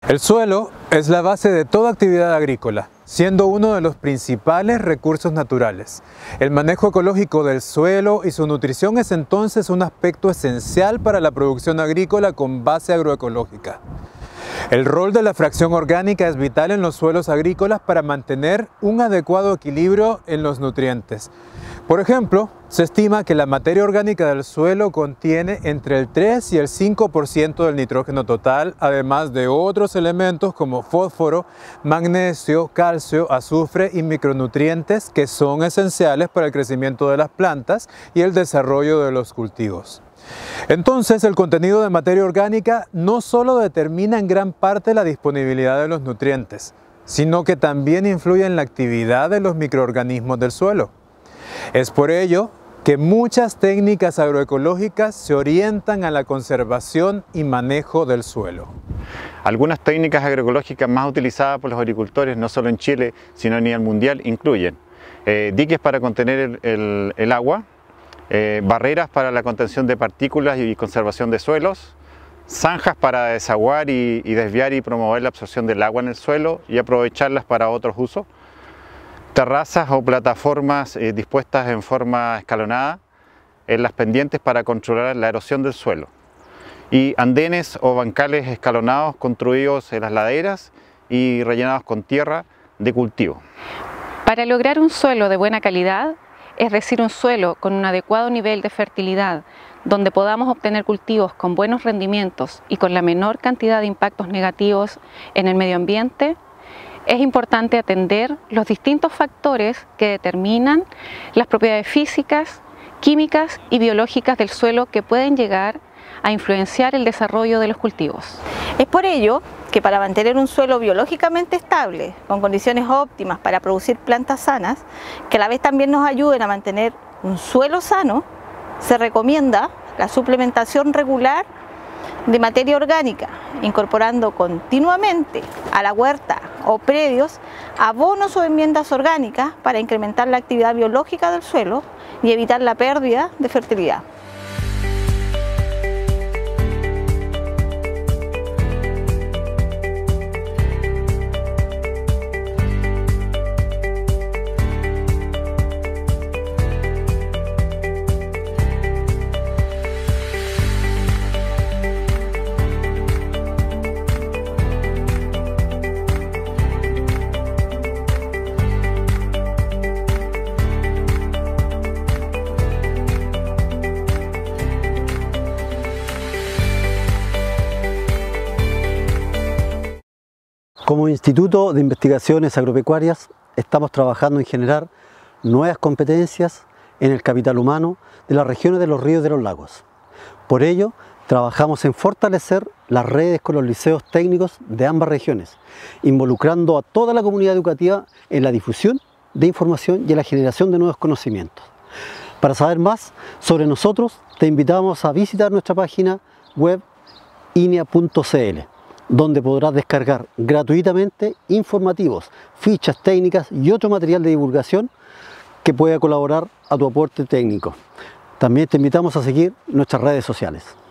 El suelo es la base de toda actividad agrícola, siendo uno de los principales recursos naturales. El manejo ecológico del suelo y su nutrición es entonces un aspecto esencial para la producción agrícola con base agroecológica. El rol de la fracción orgánica es vital en los suelos agrícolas para mantener un adecuado equilibrio en los nutrientes. Por ejemplo, se estima que la materia orgánica del suelo contiene entre el 3 y el 5% del nitrógeno total, además de otros elementos como fósforo, magnesio, calcio, azufre y micronutrientes que son esenciales para el crecimiento de las plantas y el desarrollo de los cultivos. Entonces, el contenido de materia orgánica no solo determina en gran parte la disponibilidad de los nutrientes, sino que también influye en la actividad de los microorganismos del suelo. Es por ello que muchas técnicas agroecológicas se orientan a la conservación y manejo del suelo. Algunas técnicas agroecológicas más utilizadas por los agricultores, no solo en Chile, sino a nivel mundial, incluyen diques para contener el agua, barreras para la contención de partículas y conservación de suelos, zanjas para desaguar y desviar y promover la absorción del agua en el suelo y aprovecharlas para otros usos, terrazas o plataformas dispuestas en forma escalonada en las pendientes para controlar la erosión del suelo, y andenes o bancales escalonados construidos en las laderas y rellenados con tierra de cultivo. Para lograr un suelo de buena calidad, es decir, un suelo con un adecuado nivel de fertilidad, donde podamos obtener cultivos con buenos rendimientos y con la menor cantidad de impactos negativos en el medio ambiente, es importante atender los distintos factores que determinan las propiedades físicas, químicas y biológicas del suelo que pueden llegar a influenciar el desarrollo de los cultivos. Es por ello que para mantener un suelo biológicamente estable, con condiciones óptimas para producir plantas sanas, que a la vez también nos ayuden a mantener un suelo sano, se recomienda la suplementación regular de materia orgánica, incorporando continuamente a la huerta o predios abonos o enmiendas orgánicas para incrementar la actividad biológica del suelo y evitar la pérdida de fertilidad. Como Instituto de Investigaciones Agropecuarias estamos trabajando en generar nuevas competencias en el capital humano de las regiones de los ríos y de los lagos. Por ello, trabajamos en fortalecer las redes con los liceos técnicos de ambas regiones, involucrando a toda la comunidad educativa en la difusión de información y en la generación de nuevos conocimientos. Para saber más sobre nosotros, te invitamos a visitar nuestra página web inea.cl, donde podrás descargar gratuitamente informativos, fichas técnicas y otro material de divulgación que pueda colaborar a tu aporte técnico. También te invitamos a seguir nuestras redes sociales.